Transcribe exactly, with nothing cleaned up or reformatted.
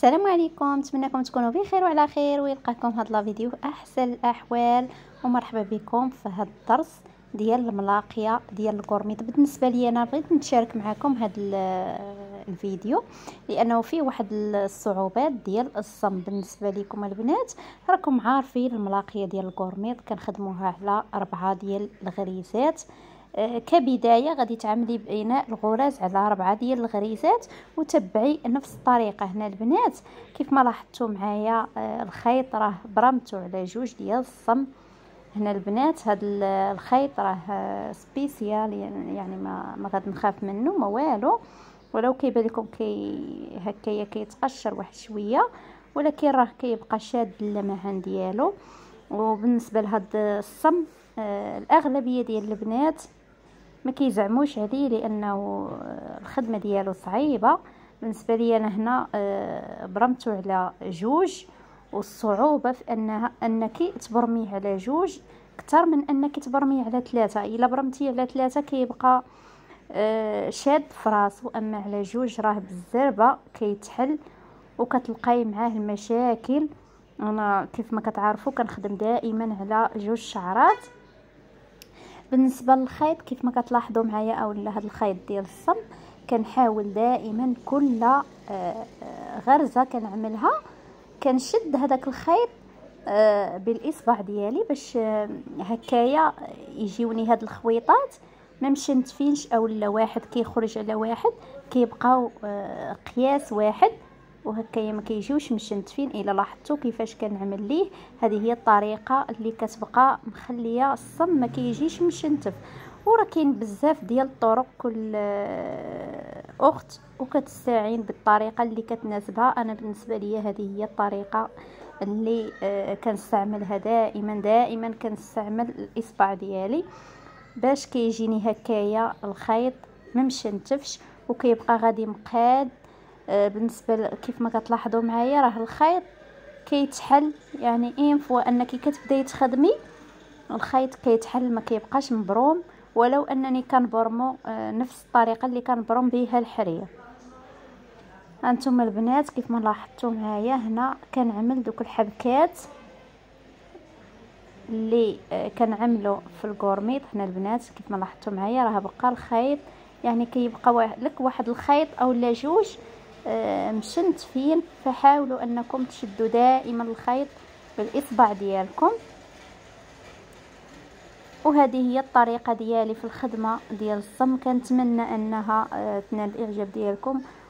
السلام عليكم، نتمنىكم تكونوا بخير وعلى خير ويلقاكم هذا الفيديو في احسن الاحوال. ومرحبا بكم في هذا الدرس ديال الملاقيه ديال الكورميط. بالنسبه لي انا بغيت نتشارك معكم هذا الفيديو لانه فيه واحد الصعوبات ديال الصم. بالنسبه لكم البنات راكم عارفين الملاقيه ديال الكورميط كنخدموها على اربعه ديال الغريزات. كبدايه غادي تعملي بناء الغراز على اربعه ديال الغريزات وتبعي نفس الطريقه. هنا البنات كيف ما لاحظتوا معايا الخيط راه برمتو على جوج ديال الصم. هنا البنات هذا الخيط راه سبيسيال، يعني ما ما غادي نخاف منه ما والو، ولو كيبان لكم كي هكايا كيتقشر واحد شويه، ولكن راه كيبقى شاد اللمعان ديالو. وبالنسبه لهذا الصم الاغلبيه ديال البنات ما كيزعموش عليه لانه الخدمه ديالو صعيبه. بالنسبه لي انا هنا برمتو على جوج، والصعوبه في انها انك تبرميه على جوج اكثر من انك تبرميه على ثلاثه. الا برمتيه على ثلاثه كيبقى شاد في راسو، اما على جوج راه بالزربه كيتحل وكتلقاي معاه المشاكل. انا كيف ما كتعرفوا كنخدم دائما على جوج شعرات. بالنسبه للخيط كيف ما كتلاحظوا معايا اولا هذا الخيط ديال الصم كنحاول دائما كل غرزه كنعملها كنشد هذاك الخيط بالاصبع ديالي باش هكايا يجيوني هاد الخويطات ما مشنتفينش اولا واحد كيخرج على واحد، كيبقاو قياس واحد وهكايا ما كيجيوش مشنتفين. الا لاحظتوا كيفاش كنعمل ليه، هذه هي الطريقه اللي كتبقى مخليه الصم ما كيجيش مشنتف. وراه كاين بزاف ديال الطرق، كل اخت وكتستعين بالطريقه اللي كتناسبها. انا بالنسبه لي هذه هي الطريقه اللي كنستعملها دائما دائما كنستعمل الاصبع ديالي باش كيجيني هكايا الخيط ما مشنتفش وكيبقى غادي مقاد. بالنسبه كيف ما كتلاحظوا معايا راه الخيط كيتحل، يعني اين فوا انك كتبداي تخدمي الخيط كيتحل ما كيبقاش مبروم، ولو انني كنبرمو نفس الطريقه اللي كنبرم بها الحرير. انتم البنات كيف ما لاحظتوا معايا هنا كنعمل دوك الحبكات اللي كنعملو في الكورميط. هنا البنات كيف ما لاحظتوا معايا راه بقى الخيط، يعني كيبقى لك واحد الخيط اولا جوج مشنتفين، فحاولوا انكم تشدوا دائما الخيط بالاصبع ديالكم. وهذه هي الطريقه ديالي في الخدمه ديال الصم. كنتمنى انها تنال الاعجاب ديالكم،